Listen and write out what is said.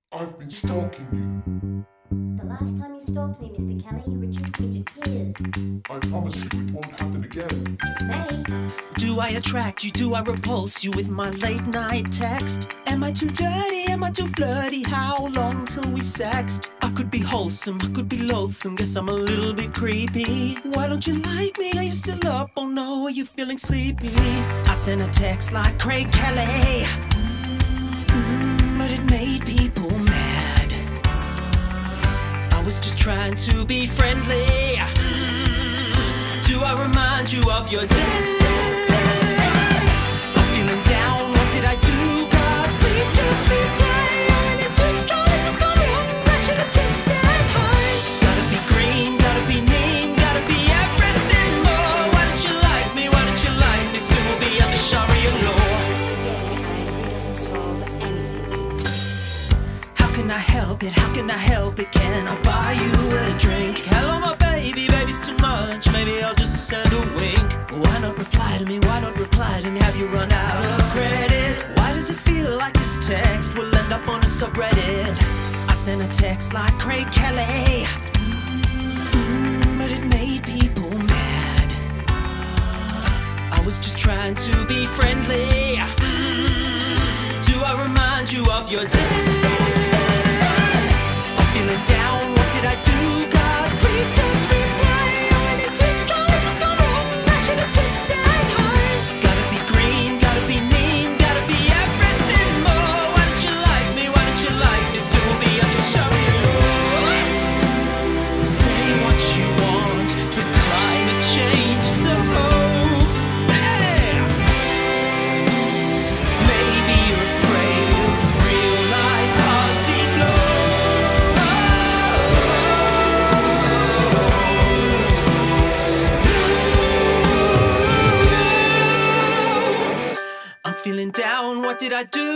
I've been stalking you. The last time you stalked me, Mr. Kelly, you reduced me to tears. I promise you it won't happen again. It may. Do I attract you? Do I repulse you with my late night text? Am I too dirty? Am I too flirty? How long till we sext? I could be wholesome, I could be loathsome. Guess I'm a little bit creepy. Why don't you like me? Are you still up? Oh no, are you feeling sleepy? I sent a text like Craig Kelly, but it made people mad. I was just trying to be friendly. Do I remind you of your day? I'm feeling down, what did I do? God, please just replay. I'm in it too strong, this is gonna happen. I should have just said hi. Gotta be green, gotta be mean, gotta be everything more. Why don't you like me? Why don't you like me? Soon we'll be under Sharia law. Getting angry doesn't solve anything. How can I help it? How can I help it? Can I buy you a drink? Hello, my baby, baby's too much. Maybe I'll just send a wink. Why not reply to me? Why not reply to me? Have you run out of credit? Why does it feel like this text will end up on a subreddit? I sent a text like Craig Kelly, but it made people mad. I was just trying to be friendly. Do I remind you of your day? I'm feeling down, what did I do? God, please just replay. I'm in it too strong, this is gonna happen. I should have just said hi. Gotta be green, gotta be mean, gotta be everything more. Why don't you like me? Why don't you like me? Soon we'll be under Sharia law. Say what you want, but climate change is a hoax. Yeah. Maybe you're afraid of real life Aussie blows. I'm feeling down, what did I do?